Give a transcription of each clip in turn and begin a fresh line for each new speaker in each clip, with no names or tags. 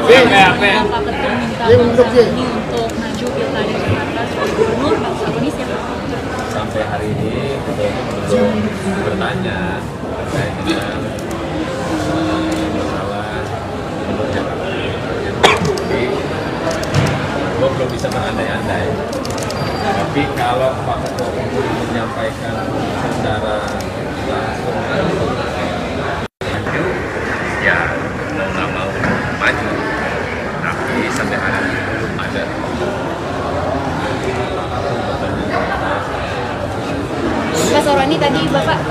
Bapak Ketum minta Bang Saroni untuk maju pilkada Jakarta sebagai gubernur. Bang Saroni siapa?
Sampai hari ini belum bertanya terkait dengan masalah gubernur Jakarta. Jadi, gue belum bisa berandai-andai. Tapi kalau Pak Ketua Umum menyampaikan secara langsung maju, ya mau nggak mau maju. Tapi sampai hari ini belum ada.
Pak Saroni tadi Bapak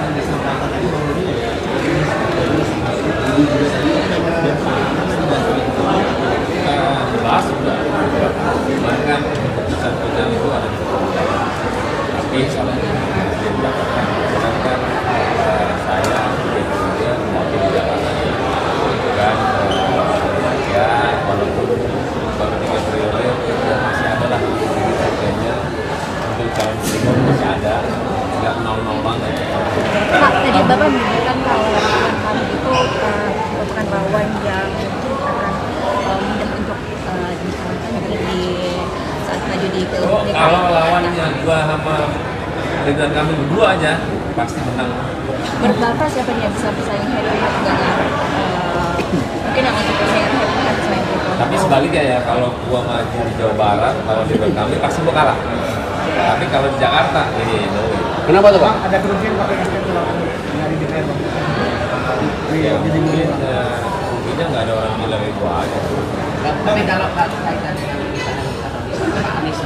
Bahas sudah, bahkan keputusan final itu ada tapi salah mendapatkan sedangkan saya kemudian mewakili Jakarta dan ya walaupun baru 3 periode ya masih ada lah kayaknya untuk calon gubernur masih ada nggak nol banget.
Pak, tadi Bapak menyebutkan kalau Ridwan Kamil itu merupakan lawan yang mungkin akan mudah untuk dikalahkan di saat maju di pilkada.
Kalau lawannya gua sama Ridwan Kamil berdua aja pasti menang.
Menurut Bapak siapa nih yang bisa bersaing head to head dengan mungkin yang untuk bersaing head to head selain itu?
Tapi sebaliknya ya, kalau gua maju di Jawa Barat, kalau Ridwan Kamil pasti gua kalah. Tapi kalau di Jakarta, ini no.
Kenapa tuh Pak?
Ada kerugian Pak yang nggak di DPR Bang?
Ya, mungkinnya nggak ada orang bilang itu aja.
Tapi kalau kaitan dengan misalnya Pak Anies,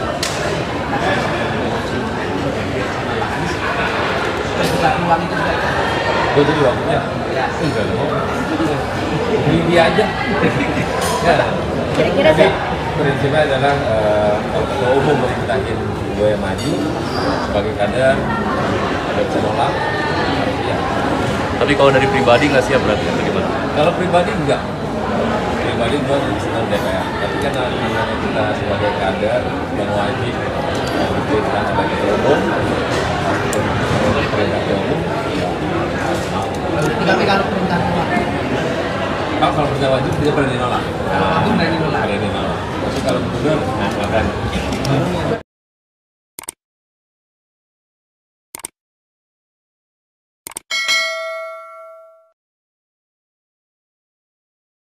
terbuka peluang itu juga.
Gua jadi waktunya, enggak mau. Beli dia aja. Ya.
Kira-kira
Tapi prinsipnya adalah kalau ketua umum merintahin gue maju sebagai kader, ada bisa nolak. Ya.
Tapi kalau dari pribadi nggak siap berarti bagaimana?
Kalau pribadi enggak. Pribadi gue senang DPR. Tapi kan namanya kita sebagai kader yang wajib diperintah oleh ketua umum, perintah ketua umum.
Tapi kalau perintah nolak,
Kalau perintah wajib tidak berani nolak.
kalau aku berani nolak.
Berani nolak. Tapi kalau gubernur, nah berani.